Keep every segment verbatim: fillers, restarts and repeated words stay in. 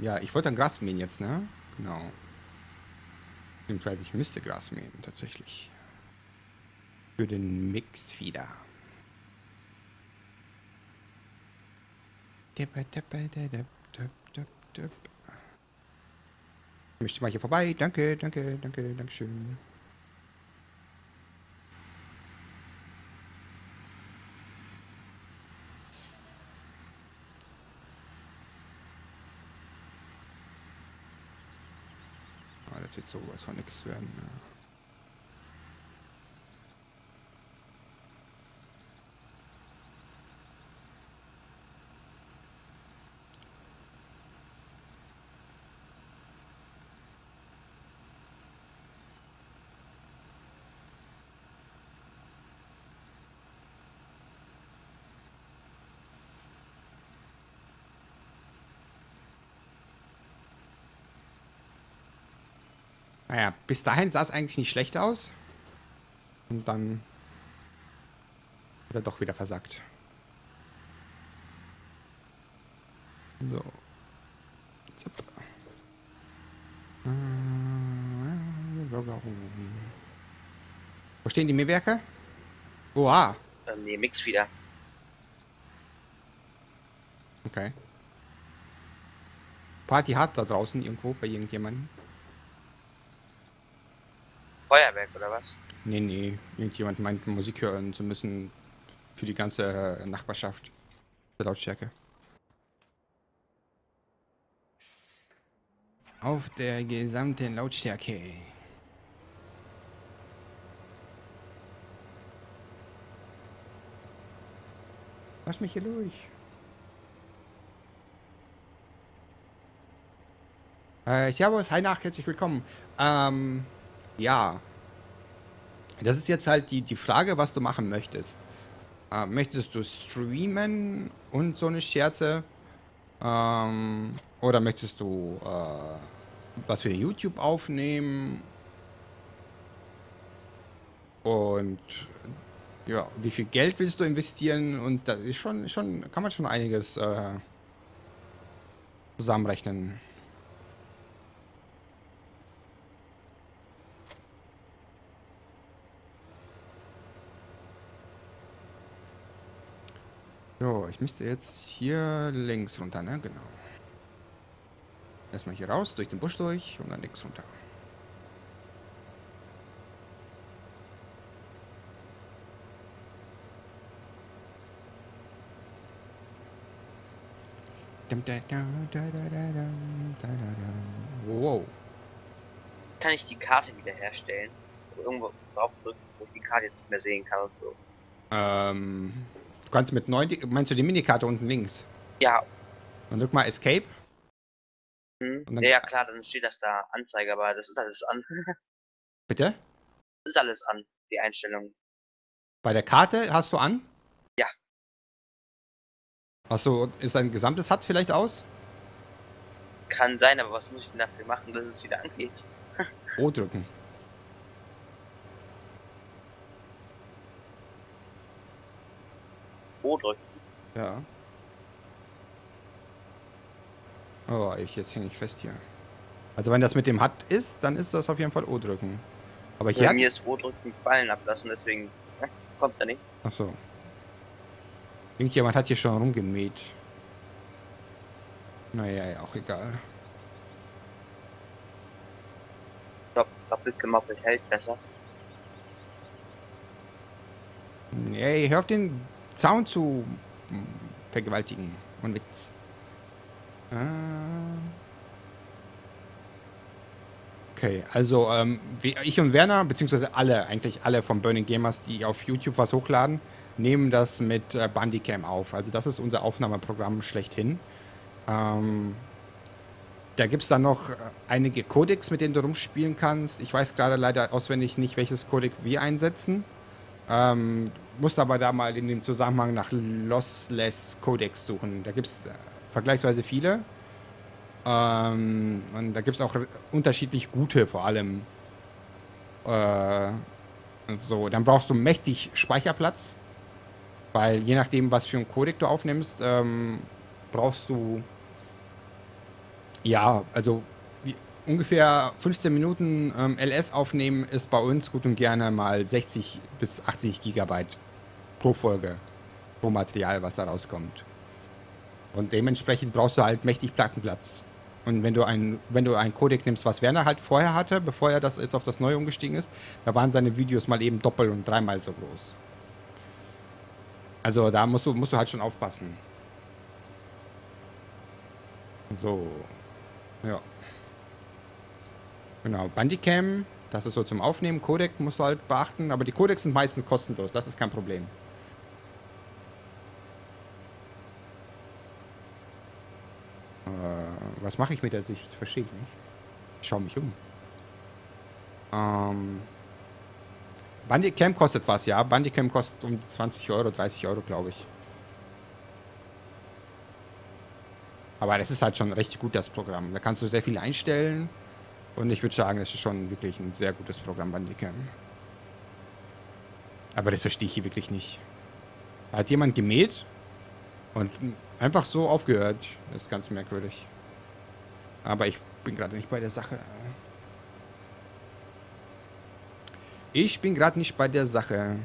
Ja, ich wollte dann Gras mähen jetzt, ne? Genau. Beziehungsweise ich müsste Gras mähen, tatsächlich. Für den Mix wieder. Ich möchte mal hier vorbei. Danke, danke, danke, danke schön. Oh, das wird sowas von nichts werden. Ne? Naja, bis dahin sah es eigentlich nicht schlecht aus. Und dann hat er doch wieder versagt. So. Zap. Wo stehen die Mähwerke? Oha. Ähm, nee, Mix wieder. Okay. Party hart da draußen irgendwo bei irgendjemandem. Feuerwerk oder was? Nee, nee. Irgendjemand meint, Musik hören zu müssen für die ganze Nachbarschaft. Der Lautstärke. Auf der gesamten Lautstärke. Lass mich hier durch. Äh, servus, hi nach, herzlich willkommen. Ähm, ja. Das ist jetzt halt die, die Frage, was du machen möchtest. Äh, möchtest du streamen und so eine Scherze? Ähm, oder möchtest du äh, was für YouTube aufnehmen? Und ja, wie viel Geld willst du investieren? Und das ist schon, schon kann man schon einiges äh, zusammenrechnen. So, ich müsste jetzt hier links runter, ne? Genau. Erstmal hier raus, durch den Busch durch und dann links runter. Wow. Kann ich die Karte wiederherstellen? Irgendwo draufdrücken, wo ich die Karte jetzt nicht mehr sehen kann und so. Ähm, du kannst mit neun, meinst du die Minikarte unten links? Ja. Dann drück mal Escape. Hm. Und dann Ja, ja, klar, dann steht das da Anzeige, aber das ist alles an. bitte? Das ist alles an, die Einstellungen. Bei der Karte hast du an? Ja. Achso, ist dein gesamtes H U D vielleicht aus? Kann sein, aber was muss ich denn dafür machen, dass es wieder angeht? O drücken. O drücken. Ja. Oh, ich jetzt hänge ich fest hier. Also wenn das mit dem H U D ist, dann ist das auf jeden Fall O drücken. Aber hier Bei hat... mir ist O drücken fallen ablassen, deswegen ja, kommt da nichts. Achso. Irgendjemand hat hier schon rumgemäht. Naja, ja, auch egal. Dopp, doppelt gemoppelt hält besser. Ey, hör auf den Zaun zu vergewaltigen. Und Witz. Ah. Okay, also ähm, ich und Werner, beziehungsweise alle, eigentlich alle von Burning Gamers, die auf YouTube was hochladen, nehmen das mit äh, Bandicam auf. Also das ist unser Aufnahmeprogramm schlechthin. Ähm, da gibt es dann noch einige Codecs, mit denen du rumspielen kannst. Ich weiß gerade leider auswendig nicht, welches Codec wir einsetzen. Ähm, musst aber da mal in dem Zusammenhang nach Lossless Codecs suchen. Da gibt es äh, vergleichsweise viele. Ähm, und da gibt es auch unterschiedlich gute vor allem. Äh, so, dann brauchst du mächtig Speicherplatz. Weil je nachdem, was für ein Codec du aufnimmst, ähm, brauchst du Ja, also wie, ungefähr fünfzehn Minuten ähm, L S aufnehmen ist bei uns gut und gerne mal sechzig bis achtzig Gigabyte pro Folge, pro Material, was da rauskommt. Und dementsprechend brauchst du halt mächtig Plattenplatz. Und wenn du ein, wenn du ein Codec nimmst, was Werner halt vorher hatte, bevor er das jetzt auf das Neue umgestiegen ist, da waren seine Videos mal eben doppelt und dreimal so groß. Also da musst du, musst du halt schon aufpassen. So. Ja. Genau. Bandicam, das ist so zum Aufnehmen. Codec musst du halt beachten, aber die Codecs sind meistens kostenlos, das ist kein Problem. Was mache ich mit der Sicht? Verstehe ich nicht. Ich schaue mich um. Ähm, Bandicam kostet was, ja. Bandicam kostet um die zwanzig Euro, dreißig Euro, glaube ich. Aber das ist halt schon recht gut, das Programm. Da kannst du sehr viel einstellen. Und ich würde sagen, das ist schon wirklich ein sehr gutes Programm, Bandicam. Aber das verstehe ich hier wirklich nicht. Da hat jemand gemäht und einfach so aufgehört. Das ist ganz merkwürdig. Aber ich bin gerade nicht bei der Sache. Ich bin gerade nicht bei der Sache.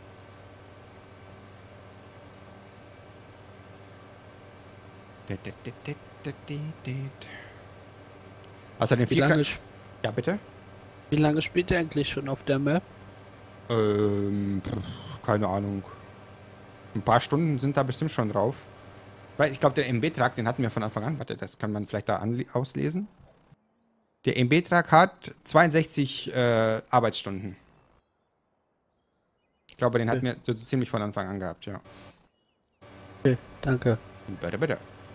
Außerdem Wie viel lange, Kra- Ja, bitte? wie lange spielt ihr eigentlich schon auf der Map? Ähm, pff, keine Ahnung. Ein paar Stunden sind da bestimmt schon drauf. Weil ich glaube, der M B-Trag, den hatten wir von Anfang an. Warte, das kann man vielleicht da auslesen. Der M B-Trag hat zweiundsechzig äh, Arbeitsstunden. Ich glaube, den hatten wir so ziemlich von Anfang an gehabt, ja. Okay, danke. Bitte, bitte.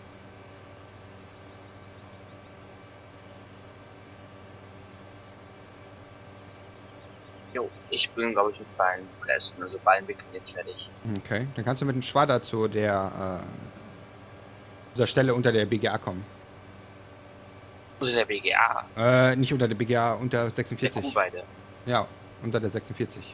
Jo, ich bin, glaube ich, mit Ballen pressen, also Ballen wickeln jetzt fertig. Okay, dann kannst du mit dem Schwader zu der, äh, zur Stelle unter der B G A kommen. Wo ist der B G A? Äh, nicht unter der B G A, unter Der sechsundvierzig. Kuhweide. Ja, unter der sechsundvierzig.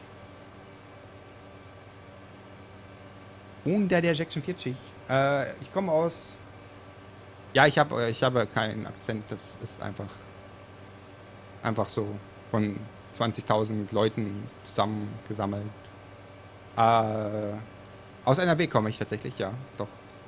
Unter der sechsundvierzig. Äh, ich komme aus... Ja, ich habe ich habe keinen Akzent. Das ist einfach... Einfach so von zwanzigtausend Leuten zusammengesammelt. Äh, aus N R W komme ich tatsächlich, ja, doch.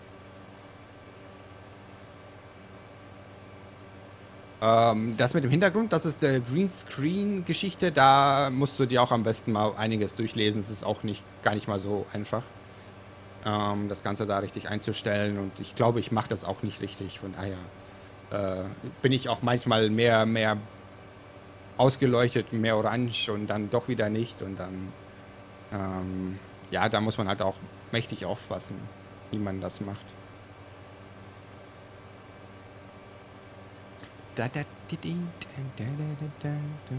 Ähm, das mit dem Hintergrund, das ist der Greenscreen-Geschichte. Da musst du dir auch am besten mal einiges durchlesen. Es ist auch nicht, gar nicht mal so einfach, ähm, das Ganze da richtig einzustellen. Und ich glaube, ich mache das auch nicht richtig. Von daher äh, bin ich auch manchmal mehr, mehr ausgeleuchtet, mehr orange und dann doch wieder nicht. Und dann, ähm, ja, da muss man halt auch mächtig aufpassen, wie man das macht. Da, da, di, di, da, da, da, da, da.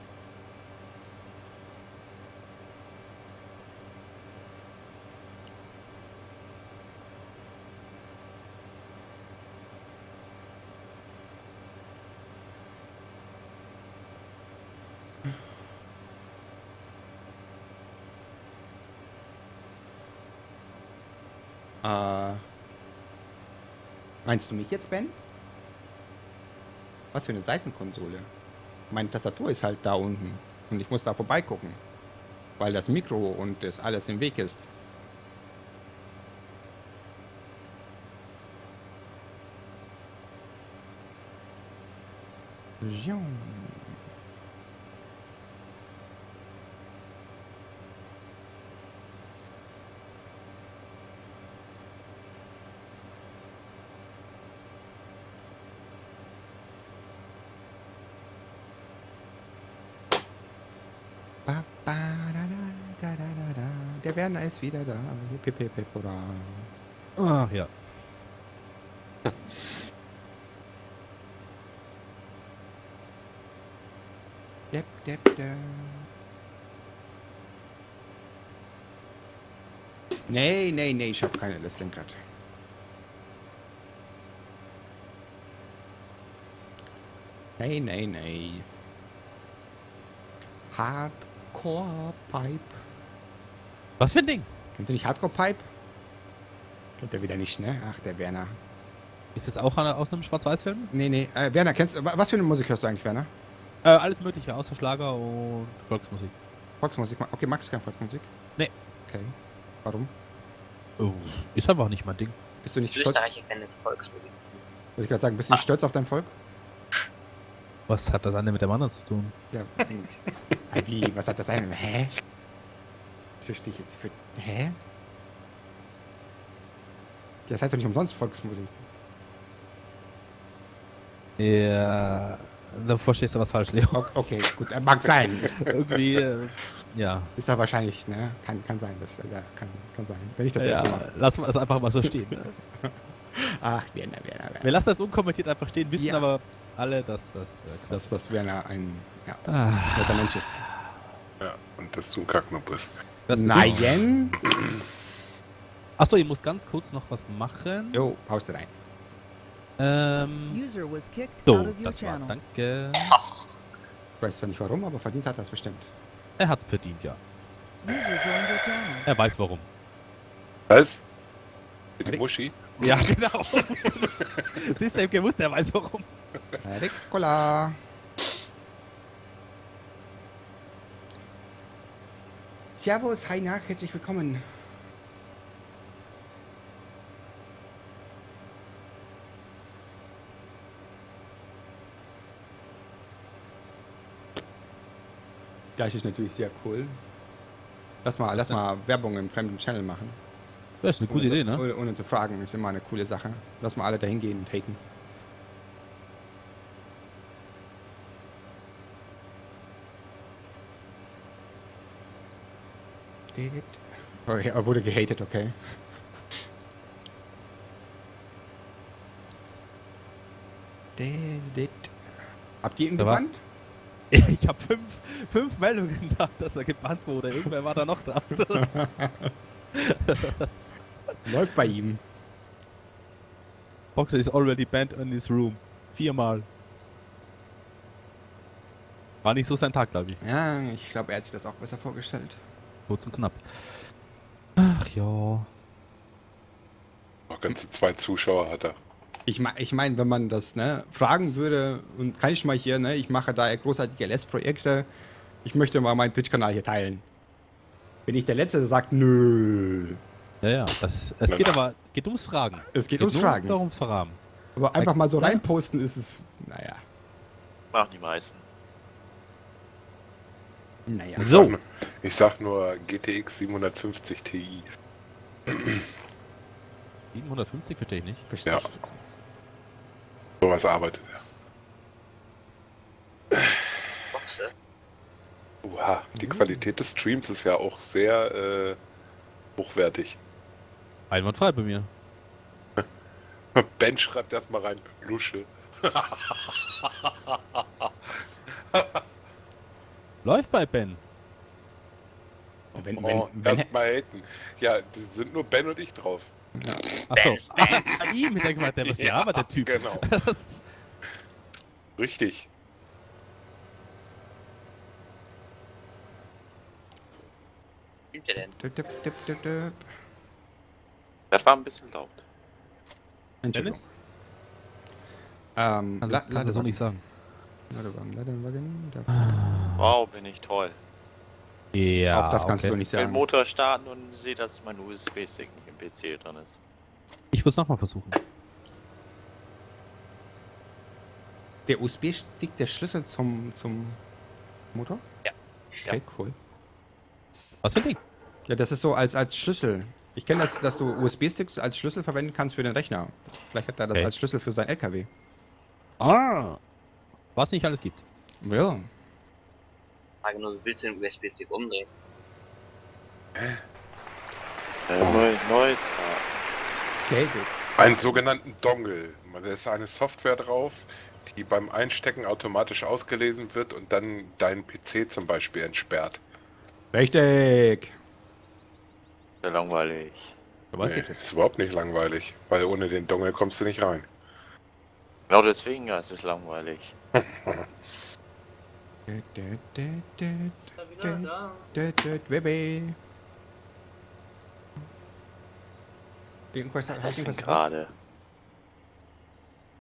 Äh, meinst du mich jetzt, Ben? Was für eine Seitenkonsole? Meine Tastatur ist halt da unten und ich muss da vorbeigucken, weil das Mikro und das alles im Weg ist. Der Werner ist wieder da. Ach ja. Dep, dep, dep. Nee, nee, nee, ich habe keine Lenkrad. Nee, nee, nee. Hardcore Pipe. Was für ein Ding? Kennst du nicht Hardcore Pipe? Kennt er wieder nicht, ne? Ach, der Werner. Ist das auch eine, aus einem Schwarz-Weiß-Film? Nee, nee. Äh, Werner, kennst du. Was für eine Musik hörst du eigentlich, Werner? Äh, alles mögliche, außer Schlager und Volksmusik. Volksmusik. Okay, magst du keine Volksmusik? Nee. Okay. Warum? Oh, ist einfach nicht mein Ding. Bist du nicht stolz? Österreicher keine Volksmusik. Wollte ich gerade sagen, bist du nicht Ach. stolz auf dein Volk? Was hat das eine mit dem anderen zu tun? Ja. Äh, Wie? Was hat das eine? Hä? Das verstehe ich jetzt. Hä? Das heißt doch nicht umsonst Volksmusik. Ja, da verstehst du was falsch, Leo. O- Okay, gut, äh, mag sein. Irgendwie, äh, ja. Ist ja wahrscheinlich, ne? Kann, kann sein. Das, ja, kann, kann sein. Wenn ich das erste ja Mal. lassen wir es einfach mal so stehen. Ne? Ach, Werner, Werner, Wir Werner. lassen das unkommentiert einfach stehen, wissen Ja. aber alle, dass das äh, Dass das Werner ein ja, Ah, netter Mensch ist. Ja, und dass du ein Kacknoob bist. das Nein. Achso, ich muss ganz kurz noch was machen. Jo, haust du rein. Ähm, User was kicked so, out of your das war, channel. danke. Ich weiß zwar nicht warum, aber verdient hat er es bestimmt. Er hat's verdient, ja. User joined your channel. Er weiß warum. Was? Für die Warte. Muschi? Ja, genau. Siehst du, ich gewusst, er weiß warum. Ricola. Servus, hi nach, herzlich willkommen. Das ist natürlich sehr cool. Lass mal, lass mal Werbung im fremden Channel machen. Das ist eine gute ohne, Idee, ne? Ohne, ohne zu fragen, ist immer eine coole Sache. Lass mal alle dahin gehen und haten. Oh, er wurde gehatet, okay. Habt ihr ihn Da war- gebannt? Ich habe fünf, fünf Meldungen gehabt, dass er gebannt wurde. Irgendwer war da noch da. Läuft bei ihm. Boxer is already banned in his room. Viermal. War nicht so sein Tag, glaube ich. Ja, ich glaube, er hat sich das auch besser vorgestellt. Kurz und knapp. Ach ja. Noch ganze zwei Zuschauer hat er. Ich, me ich meine, wenn man das ne, fragen würde, und kann ich mal hier, ne, ich mache da großartige L S-Projekte, ich möchte mal meinen Twitch-Kanal hier teilen. Bin ich der Letzte, der sagt, nö. Ja, ja. Das, es geht aber es geht ums Fragen. Es geht Es ums nur Fragen. Nur ums Fragen. Aber einfach mal so Ja. reinposten ist es, naja, Machen die meisten. naja. So. Ich sag nur G T X siebenhundertfünfzig Ti. siebenhundertfünfzig verstehe ich nicht. Verstehe Ja. ich. Sowas arbeitet er. Boxe. Oha, die Qualität des Streams ist ja auch sehr äh, hochwertig. Einwandfrei bei mir. Ben schreibt erstmal rein, Lusche. Läuft bei Ben. Wenn, wenn, Oh, wenn, erstmal haten. Ja, die sind nur Ben und ich drauf. Achso. Best Ah, bei ihm, ich denke mal, der was ja, aber der Typ. Genau. Das, Richtig. Wie der denn? Dip, dip, dip, dip, dip. Das war ein bisschen laut. Entschuldigung. Dennis? Ähm, kannst, La- du- kannst du so Ladewagen. nicht sagen. Ladewagen, Ladewagen, da- Wow, bin ich toll. Ja, Auch das kannst okay. du nicht Ich will den sagen. Motor starten und sehe, dass mein U S B-Stick nicht im P C drin ist. Ich würde es nochmal versuchen. Der U S B-Stick, der Schlüssel zum, zum Motor? Ja. Okay, cool. Was für ein Ding? Ja, das ist so als, als Schlüssel. Ich kenne das, dass du U S B-Sticks als Schlüssel verwenden kannst für den Rechner. Vielleicht hat er das Okay. als Schlüssel für sein L K W. Ah. Was nicht alles gibt. Ja. Frage nur, willst du den U S B-Stick umdrehen? Äh, neu, neues Okay, gut. Einen sogenannten Dongle. Da ist eine Software drauf, die beim Einstecken automatisch ausgelesen wird und dann deinen P C zum Beispiel entsperrt. Richtig. Sehr langweilig. Was Nee, gibt es? ist überhaupt nicht langweilig, weil ohne den Dongle kommst du nicht rein. Genau deswegen ja, es ist langweilig. Irgendwas, Was hast du denn irgendwas drauf? gerade?